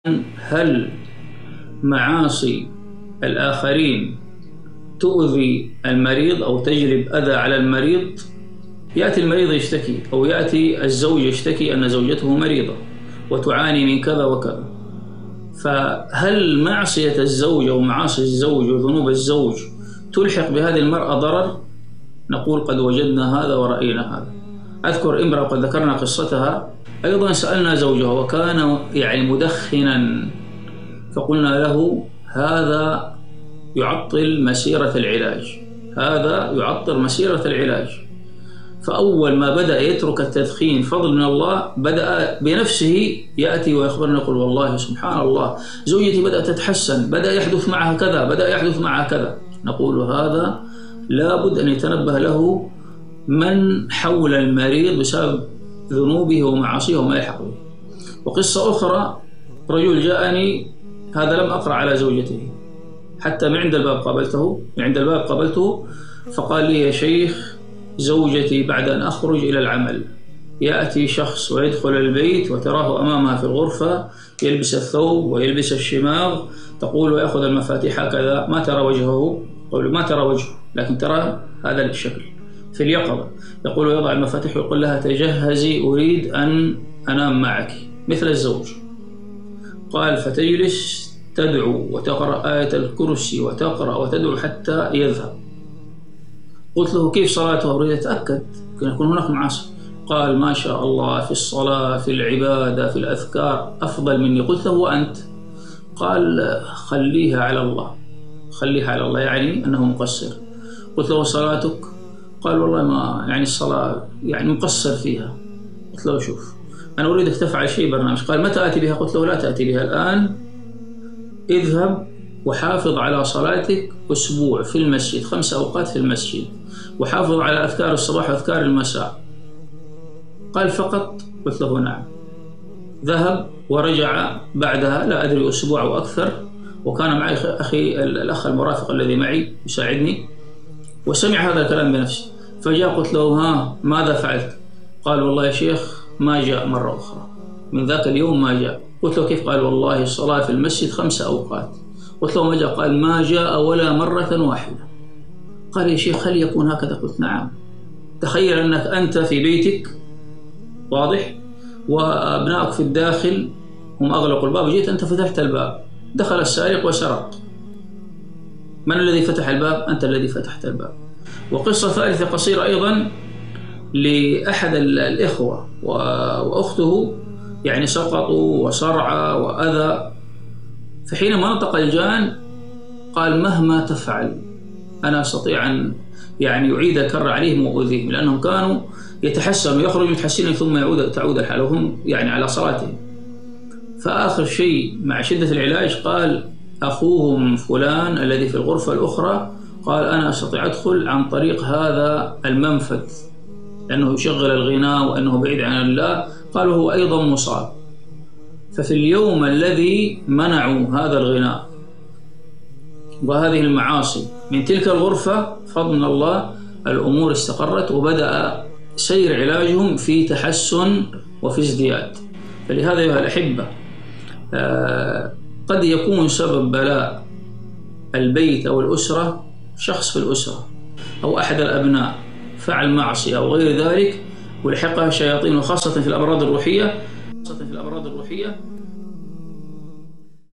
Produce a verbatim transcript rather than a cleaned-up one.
هل معاصي الآخرين تؤذي المريض أو تجلب أذى على المريض؟ يأتي المريض يشتكي، أو يأتي الزوج يشتكي أن زوجته مريضة وتعاني من كذا وكذا، فهل معصية الزوج أو معاصي الزوج وذنوب الزوج تلحق بهذه المرأة ضرر؟ نقول قد وجدنا هذا ورأينا هذا. أذكر امرأة قد ذكرنا قصتها، أيضا سألنا زوجها وكان يعني مدخنا، فقلنا له هذا يعطل مسيرة العلاج، هذا يعطل مسيرة العلاج. فأول ما بدأ يترك التدخين فضل من الله، بدأ بنفسه يأتي ويخبرنا يقول والله سبحان الله زوجتي بدأت تتحسن، بدأ يحدث معها كذا، بدأ يحدث معها كذا. نقول هذا لابد أن يتنبه له من حول المريض بسبب ذنوبه ومعاصيه وما يلحق به. وقصة أخرى، رجل جاءني، هذا لم أقرأ على زوجته، حتى من عند الباب قابلته، من عند الباب قابلته فقال لي يا شيخ زوجتي بعد أن أخرج إلى العمل يأتي شخص ويدخل البيت وتراه أمامها في الغرفة يلبس الثوب ويلبس الشماغ، تقول ويأخذ المفاتيح هكذا، ما ترى وجهه، قول ما ترى وجهه لكن ترى هذا الشكل في اليقظة، يقول ويضع المفاتيح ويقول لها تجهزي أريد أن أنام معك مثل الزوج. قال فتجلس تدعو وتقرأ آية الكرسي وتقرأ وتدعو حتى يذهب. قلت له كيف صلاته؟ أريد أتأكد يمكن يكون هناك معاصي. قال ما شاء الله في الصلاة في العبادة في الأذكار أفضل مني. قلت له وأنت؟ قال خليها على الله، خليها على الله، يعني أنه مقصر. قلت له صلاتك؟ قال والله ما يعني الصلاة يعني مقصر فيها. قلت له شوف أنا أريدك تفعل شيء برنامج. قال متى آتي بها؟ قلت له لا تأتي بها الآن، اذهب وحافظ على صلاتك أسبوع في المسجد، خمس أوقات في المسجد، وحافظ على أذكار الصباح وأذكار المساء. قال فقط؟ قلت له نعم. ذهب ورجع بعدها لا أدري أسبوع أو أكثر، وكان معي أخي الأخ المرافق الذي معي يساعدني، وسمع هذا الكلام بنفسه. فجاء قلت له ها ماذا فعلت؟ قال والله يا شيخ ما جاء مرة أخرى، من ذاك اليوم ما جاء. قلت له كيف؟ قال والله الصلاة في المسجد خمس أوقات. قلت له ما جاء؟ قال ما جاء ولا مرة واحدة. قال يا شيخ هل يكون هكذا؟ قلت نعم. تخيل أنك أنت في بيتك واضح وأبنائك في الداخل هم أغلقوا الباب، جيت أنت فتحت الباب، دخل السارق وسرق، من الذي فتح الباب؟ أنت الذي فتحت الباب. وقصة ثالثة قصيرة أيضا لأحد الإخوة وأخته يعني سقطوا وصرعى وأذى، فحينما نطق الجان قال مهما تفعل أنا أستطيع أن يعني يعيد الكرة عليهم وأؤذيهم، لأنهم كانوا يتحسنوا يخرجوا متحسنين ثم يعود تعود الحالة وهم يعني على صلاتهم. فآخر شيء مع شدة العلاج قال أخوهم فلان الذي في الغرفة الأخرى قال أنا أستطيع أدخل عن طريق هذا المنفذ لأنه يشغل الغناء وأنه بعيد عن الله، قالوا هو أيضا مصاب. ففي اليوم الذي منعوا هذا الغناء وهذه المعاصي من تلك الغرفة فضل من الله الأمور استقرت وبدأ سير علاجهم في تحسن وفي ازدياد. فلهذا أيها الأحبة قد يكون سبب بلاء البيت أو الأسرة شخص في الأسرة أو أحد الأبناء فعل معصية أو غير ذلك ولحقها الشياطين، وخاصة في الأمراض الروحية